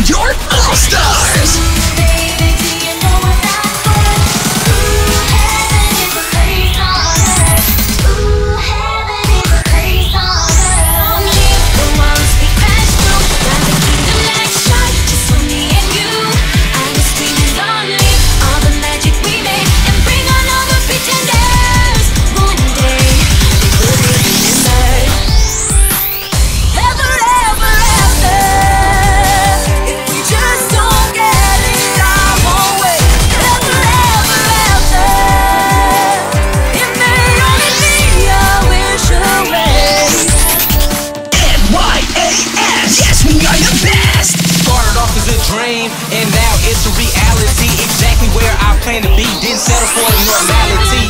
your All-Stars. And now it's a reality, exactly where I plan to be. Didn't settle for normality.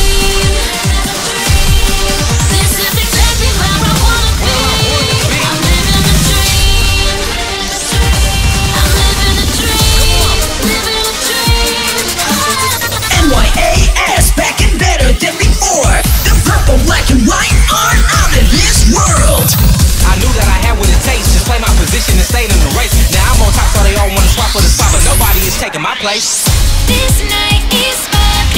This is exactly where I wanna be. I'm living a dream. I'm living a dream. Living a dream. NYAS, back and better than before. The purple, black, and white are out of this world. I knew that I had what it takes, just play my position and stayed in the race. Now I'm on top, so they all wanna swap for the spot, but nobody is taking my place. This night is my